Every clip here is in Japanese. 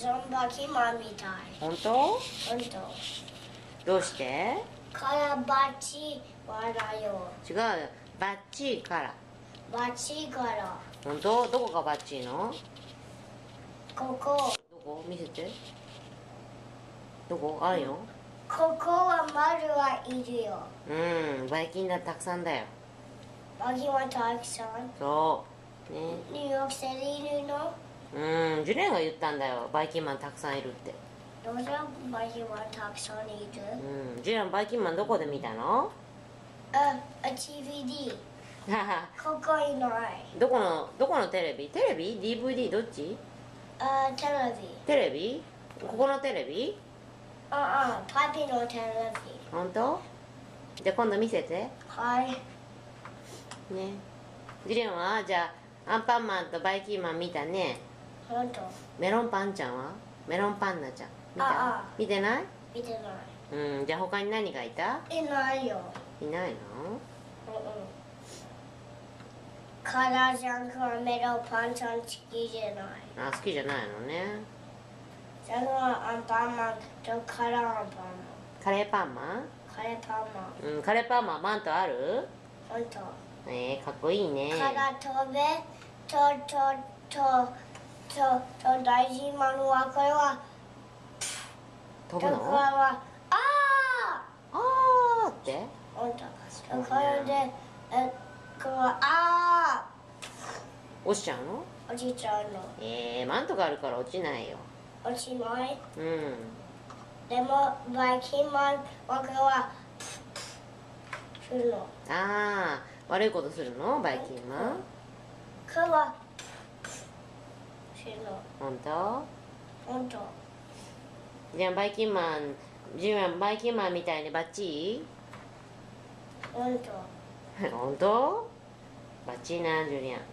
そのバキマンみたい。 本当？ 本当。 どうして？ からバチはだよ。 違うよ、バッチーから。 バチから本当？どこがバッチーの？ ここ。 どこ？見せて。どこ？あるよ。 ここは丸はいるよ。 うん、バイキンだ、たくさんだよ。 バキマンたくさん。 そうね。 ニューヨークシティいるの？ ジュレンが言ったんだよ、バイキンマンたくさんいるって。 どうしてバキマンたくさんいる？ ジュレン、バイキンマンどこで見たの？ DVD。 はは。 ここいない。 どこのテレビ？テレビ？ DVD？ どっち？ テレビ。 テレビ？ここのテレビ？ パピのテレビ。 本当？じゃあ今度見せて。 はい。 ね。ジュレンはじゃあアンパンマンとバイキンマン見たね。 本当。 メロンパンちゃんは？メロンパンナちゃん見た？見てない？ 見てない。 じゃあ他に何がいた？ いないよ。 いないの？ カラージャンクはメロンパンちゃん好きじゃない。 あ、好きじゃないのね。 じゃあアンパンマンとカラーアンパンマン。 カレーパンマン？ カレーパンマン。 カレーパンマンマントある？ 本当。 かっこいいね。 カラー飛べと大事なのはこれは飛ぶの？ これはあーって本当。これでこれは落ちちゃうの？ 落ちちゃうの。 マントがあるから落ちないよ。 落ちない。 うんでもバイキンマンはこれはするの。 あー、悪いことするの？バイキンマン？ これはするの。 本当？ 本当。 じゃあバイキンマン、ジュンはバイキンマンみたいにバッチ本当。 リ？本当？バッチリな、ジュリアン。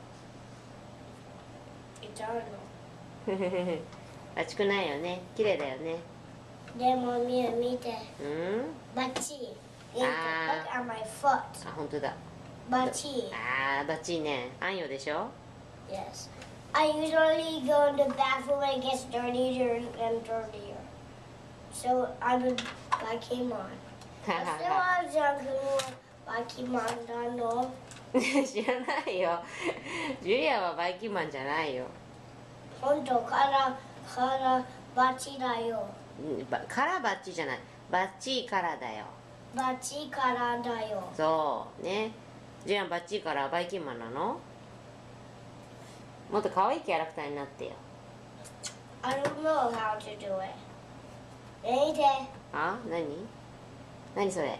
いちゃうの。 熱くないよね。綺麗だよね。 でも見て。 うん？ バッチリ。Look あー at my foot. あ、本当だ。 バッチリ。 あー、バッチリね。あんよでしょ？ Yes. I usually go in the bathroom when it gets dirtier and dirtier. So I would vacuum on. 明日はジャンクのバキマンだの。 知らないよ。ジュリアはバイキンマンじゃないよ。 本当からバチだよ。 からバッチじゃない。バッチからだよ。 バチからだよ。 そうね。ジュリアンバッチからバイキンマンなの？もっと可愛いキャラクターになってよ。 I don't know how to do it. 見て。 あ？何それ？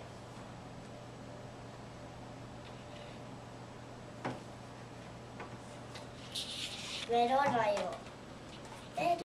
メロだよ。